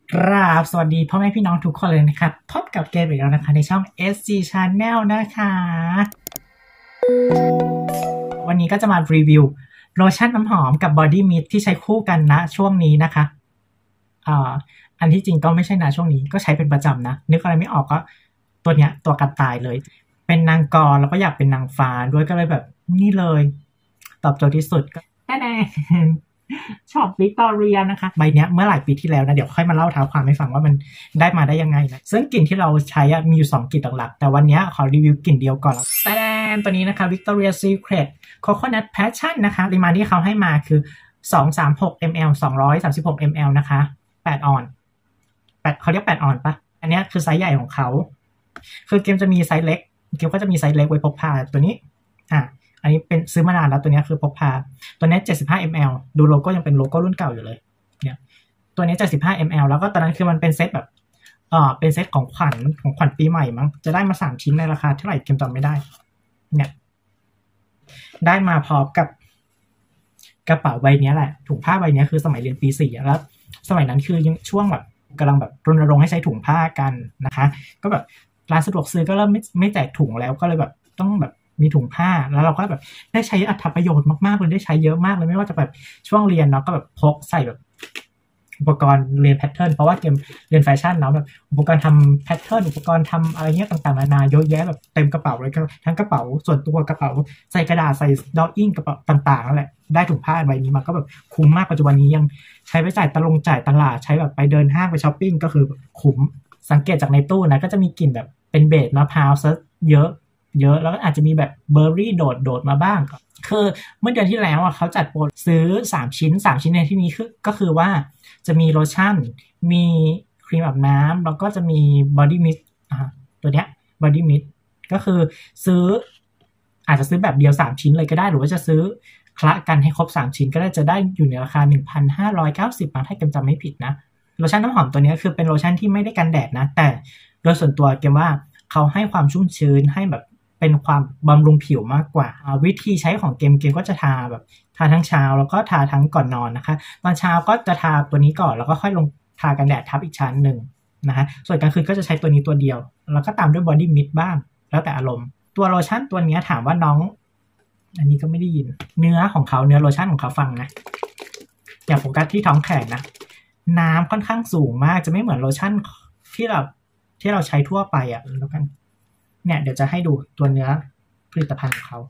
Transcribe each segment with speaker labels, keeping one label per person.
Speaker 1: ครับสวัสดีพ่อแม่พี่น้องทุกคนเลยนะครับพบกับเกมอีกแล้วนะคะในช่อง SG Channel นะคะวันนี้ก็จะมารีวิวโลชั่นน้ำหอมกับบอดี้มิสต์ที่ใช้คู่กันนะช่วงนี้นะคะอันที่จริงก็ไม่ใช่นะช่วงนี้ก็ใช้เป็นประจำนะนึกอะไรไม่ออกก็ตัวเนี้ยตัวกันตายเลยเป็นนางกรแล้วก็อยากเป็นนางฟ้าด้วยก็เลยแบบนี่เลยตอบโจทย์ที่สุดก็แน่ชอบวิกตอเรียนะคะใบนี้เมื่อหลายปีที่แล้วนะเดี๋ยวค่อยมาเล่าท้าวความให้ฟังว่ามันได้มาได้ยังไงนะซึ่งกลิ่นที่เราใช้มีอยู่2กลิ่นหลักๆแต่วันนี้ขอรีวิวกลิ่นเดียวก่อนแต่ตัวนี้นะคะ Victoria Secret Coconut Passion นะคะปริมาณที่เขาให้มาคือ236 ml 236 ml นะคะ8ออน8เขาเรียก8ออนปะอันนี้คือไซส์ใหญ่ของเขาคือเกมจะมีไซส์เล็กเกมก็จะมีไซส์เล็กไว้พกพาตัวนี้อันนี้เป็นซื้อมานานแล้วตัวนี้คือพกพาตัวนี้75 ml ดูโลโก้ยังเป็นโลโก้รุ่นเก่าอยู่เลยเนี่ยตัวนี้75 ml แล้วก็ตอนนั้นคือมันเป็นเซตแบบเป็นเซตของขวัญปีใหม่มั้งจะได้มา3ชิ้นในราคาเท่าไหร่เกมจำไม่ได้เนี่ยได้มาพร้อมกับกระเป๋าใบนี้แหละถุงผ้าใบนี้คือสมัยเรียนปี4แล้วสมัยนั้นคือยังช่วงแบบกำลังแบบรณรงค์ให้ใช้ถุงผ้ากันนะคะก็แบบร้านสะดวกซื้อก็เริ่มไม่แจกถุงแล้วก็เลยแบบต้องแบบมีถุงผ้าแล้วเราก็แบบได้ใช้อรรถประโยชน์มากๆเลยได้ใช้เยอะมากเลยไม่ว่าจะแบบช่วงเรียนเนาะก็แบบพกใส่แบบอุปกรณ์เรียนแพทเทิร์นเพราะว่าเกมเรียนแฟชั่นเนาะแบบอุปกรณ์ทำแพทเทิร์นอุปกรณ์ทำอะไรเงี้ยต่างๆนานาเยอะแยะแบบเต็มกระเป๋าเลยทั้งกระเป๋าส่วนตัวกระเป๋าใส่กระดาษใส่ดออิ่งกระเป๋าต่างๆนั่นแหละได้ถุงผ้าใบนี้มาก็แบบคุ้มมากปัจจุบันนี้ยังใช้ไปจ่ายตลาดใช้แบบไปเดินห้างไปช้อปปิ้งก็คือคุ้มสังเกตจากในตู้นะก็จะมีกลิ่นแบบเป็นเบสมะพร้าวซะเยอะแล้วก็อาจจะมีแบบเบอร์รี่โดดมาบ้างคือเมื่อเดือนที่แล้วเขาจัดโปรซื้อ3ชิ้นในที่นี้ก็คือว่าจะมีโลชั่นมีครีมอาบน้ำแล้วก็จะมีบอดี้มิสต์ตัวเนี้ยบอดี้มิสต์ก็คืออาจจะซื้อแบบเดียว3ชิ้นเลยก็ได้หรือว่าจะซื้อคละกันให้ครบ3ชิ้นก็ได้จะได้อยู่ในราคา 1,590 บาทถ้าเกมจำไม่ผิดนะโลชั่นน้ำหอมตัวนี้คือเป็นโลชั่นที่ไม่ได้กันแดดนะแต่โดยส่วนตัวเกมว่าเขาให้ความชุ่มชื้นให้แบบเป็นความบำรุงผิวมากกว่าวิธีใช้ของเกมก็จะทาแบบทาทั้งเช้าแล้วก็ทาทั้งก่อนนอนนะคะตอนเช้าก็จะทาตัวนี้ก่อนแล้วก็ค่อยลงทากันแดดทับอีกชั้นหนึ่งนะคะส่วนกลางคืนก็จะใช้ตัวนี้ตัวเดียวแล้วก็ตามด้วยบอดี้มิสต์บ้างแล้วแต่อารมณ์ตัวโลชั่นตัวนี้ถามว่าน้องอันนี้ก็ไม่ได้ยินเนื้อโลชั่นของเขาฟังนะอย่าโฟกัสที่ท้องแขนนะน้ำค่อนข้างสูงมากจะไม่เหมือนโลชั่นที่เราใช้ทั่วไปแล้วกันเนี่ยเดี๋ยวจะให้ดูตัวเนื้อผลิตภัณฑ์ของเขา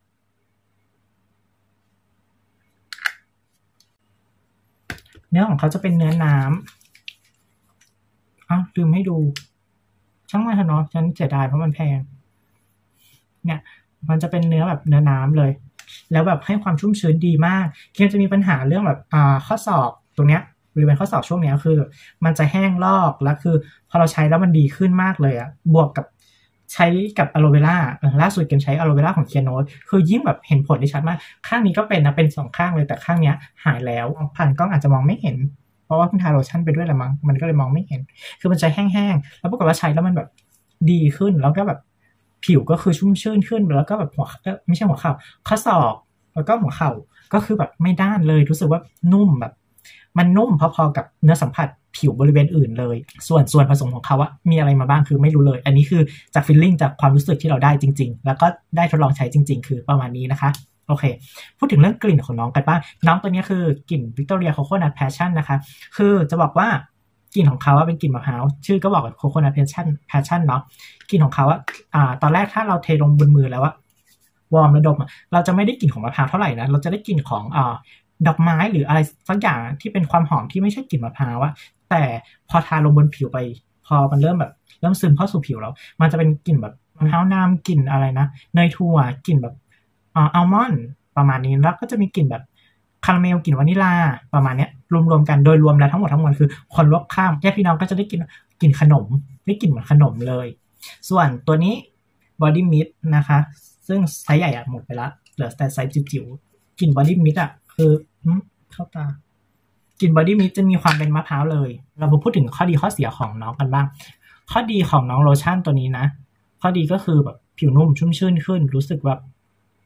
Speaker 1: เนื้อของเขาจะเป็นเนื้อน้ำลืมให้ดูช่างมันเถอะเนาะฉันเสียดายเพราะมันแพงเนี่ยมันจะเป็นเนื้อแบบเนื้อน้ำเลยแล้วแบบให้ความชุ่มชื้นดีมากเกมจะมีปัญหาเรื่องแบบข้อศอกตรงเนี้ยบริเวณข้อศอกช่วงนี้คือมันจะแห้งลอกแล้วคือพอเราใช้แล้วมันดีขึ้นมากเลยบวกกับใช้กับอะโลเวล่าล่าสุดเกมใช้อะโลเวล่าของเคียโนสคือยิ่งแบบเห็นผลได้ชัดมากข้างนี้ก็เป็นนะเป็น2ข้างเลยแต่ข้างนี้หายแล้วผ่านกล้องอาจจะมองไม่เห็นเพราะว่าเพิ่งทาโลชั่นไปด้วยแหละมั้งมันก็เลยมองไม่เห็นคือมันจะแห้งๆแล้วปรากฏว่าใช้แล้วมันแบบดีขึ้นแล้วก็แบบผิวก็คือชุ่มชื่นขึ้นแล้วก็แบบไม่ใช่หัวเข่าข้อศอกแล้วก็หัวเข่าก็คือแบบไม่ด้านเลยรู้สึกว่านุ่มแบบมันนุ่มพอๆกับเนื้อสัมผัสผิวบริเวณอื่นเลยส่วนผสมของเขามีอะไรมาบ้างคือไม่รู้เลยอันนี้คือจากฟีลลิ่งจากความรู้สึกที่เราได้จริงๆแล้วก็ได้ทดลองใช้จริงๆคือประมาณนี้นะคะโอเคพูดถึงเรื่องกลิ่นของน้องกันบ้างน้องตัวนี้คือกลิ่น Victoria Coconut Passion นะคะคือจะบอกว่ากลิ่นของเขาเป็นกลิ่นมะพร้าวชื่อก็บอก Coconut Passion เนาะกลิ่นของเขาตอนแรกถ้าเราเทลงบนมือแล้ววอร์มระดมเราจะไม่ได้กลิ่นของมะพร้าวเท่าไหร่นะเราจะได้กลิ่นของดอกไม้หรืออะไรสักอย่างที่เป็นความหอมที่ไม่ใช่กลิ่นมะพร้าวแต่พอทาลงบนผิวไปพอมันเริ่มซึมเข้าสู่ผิวแล้วมันจะเป็นกลิ่นแบบมะพร้าวน้ำกลิ่นอะไรนะเนยถั่วกลิ่นแบบอัลมอนด์ประมาณนี้แล้วก็จะมีกลิ่นแบบคาราเมลกลิ่นวานิลาประมาณนี้รวมกันโดยรวมแล้วทั้งหมดคือคนรอบข้างญาติพี่น้องก็จะได้กลิ่นขนมได้กลิ่นเหมือนขนมเลยส่วนตัวนี้ Body Mist นะคะซึ่งไซส์ใหญ่หมดไปละเหลือแต่ไซส์จิ๋วๆกลิ่น Body Mist คือเข้าตากลิ่นบอดี้มิสต์จะมีความเป็นมะพร้าวเลยเรามาพูดถึงข้อดีข้อเสียของน้องกันบ้างข้อดีของน้องโลชั่นตัวนี้นะข้อดีก็คือแบบผิวนุ่มชุ่มชื่นขึ้นรู้สึกแบบ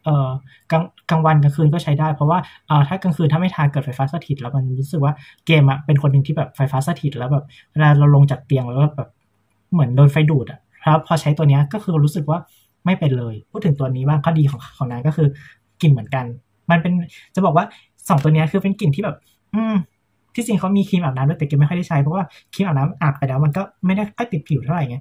Speaker 1: กลางวันกลางคืนก็ใช้ได้เพราะว่าถ้ากลางคืนถ้าไม่ทาเกิดไฟฟ้าสถิตแล้วมันรู้สึกว่าเกมอะเป็นคนหนึ่งที่แบบไฟฟ้าสถิตแล้วแบบเวลาเราลงจากเตียงแล้วแบบเหมือนโดนไฟดูดอะครับพอใช้ตัวนี้ก็คือรู้สึกว่าไม่เป็นเลยพูดถึงตัวนี้บ้างข้อดีของนั้นก็คือกลิ่นเหมือนกันมันเป็นจะบอกว่า2ตัวนี้คือเป็นกลิ่นที่แบบที่จริงเขามีครีมอาบน้ำด้วยแต่เกมไม่ค่อยได้ใช้เพราะว่าครีมอาบน้ำอาบไปแล้วมันก็ไม่ได้ค่อยติดผิวเท่าไหร่ไง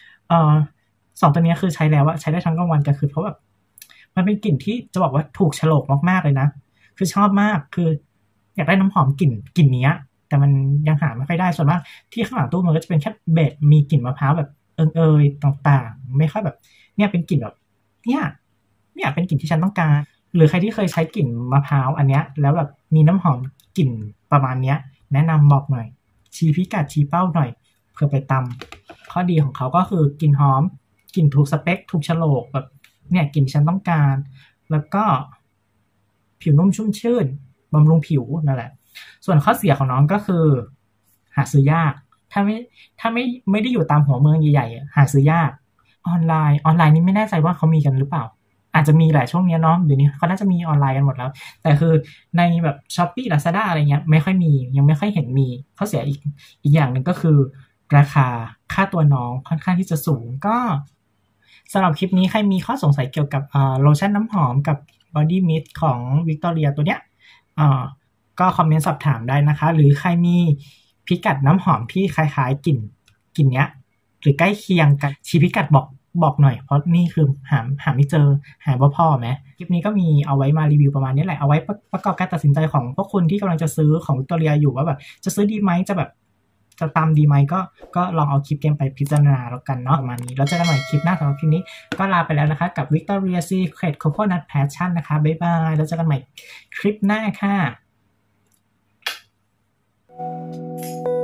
Speaker 1: 2ตัวนี้คือใช้แล้วอะใช้ได้ทั้งกลางวันกลางคืนเพราะแบบมันเป็นกลิ่นที่จะบอกว่าถูกโฉลกมากๆเลยนะคือชอบมากคืออยากได้น้ำหอมกลิ่นนี้แต่มันยังหาไม่ค่อยได้ส่วนมากที่ข้างหลังตู้มันก็จะเป็นแค่เบสมีกลิ่นมะพร้าวแบบเอยต่างๆไม่ค่อยแบบเนี่ยเป็นกลิ่นแบบเนี่ยเป็นกลิ่นที่ฉันต้องการหรือใครที่เคยใช้กลิ่นมะพร้าวอันเนี้ยแล้วแบบมีน้ำหอมกลิ่นประมาณเนี้ยแนะนำบอกหน่อยชี้พิกัดชี้เป้าหน่อยเพื่อไปตำข้อดีของเขาก็คือกลิ่นหอมกลิ่นถูกสเปคถูกโฉลกแบบเนี่ยกลิ่นฉันต้องการแล้วก็ผิวนุ่มชุ่มชื่นบำรุงผิวนั่นแหละส่วนข้อเสียของน้องก็คือหาซื้อยากถ้าไม่ได้อยู่ตามหัวเมืองใหญ่ๆหาซื้อยากออนไลน์นี่ไม่แน่ใจว่าเขามีกันหรือเปล่าอาจจะมีแหละช่วงนี้เนาะเดี๋ยวนี้เขาน่าจะมีออนไลน์กันหมดแล้วแต่คือในแบบ Shopee Lazada อะไรเงี้ยไม่ค่อยมียังไม่ค่อยเห็นมีข้อเสียอีกอย่างหนึ่งก็คือราคาค่าตัวน้องค่อนข้างที่จะสูงก็สำหรับคลิปนี้ใครมีข้อสงสัยเกี่ยวกับโลชั่นน้ำหอมกับ Body Mist ของ Victoria ตัวเนี้ยก็คอมเมนต์สอบถามได้นะคะหรือใครมีพิกัดน้ำหอมที่คล้ายๆกลิ่นเนี้ยหรือใกล้เคียงกันชี้พิกัดบอกหน่อยเพราะนี่คือหาไม่เจอหาว่าพ่อไหมคลิปนี้ก็มีเอาไว้มารีวิวประมาณนี้แหละเอาไว้ประกอบการตัดสินใจของพวกคุณที่กำลังจะซื้อของ Victoria อยู่ว่าแบบจะซื้อดีไหมจะตามดีไหมก็ลองเอาคลิปเกมไปพิจารณาแล้วกันเนาะประมาณนี้แล้วเจอกันใหม่คลิปหน้าสำหรับคลิปนี้ก็ลาไปแล้วนะคะกับ Victoria Secret Coconut Passion นะคะบ๊ายบายแล้วเจอกันใหม่คลิปหน้าค่ะ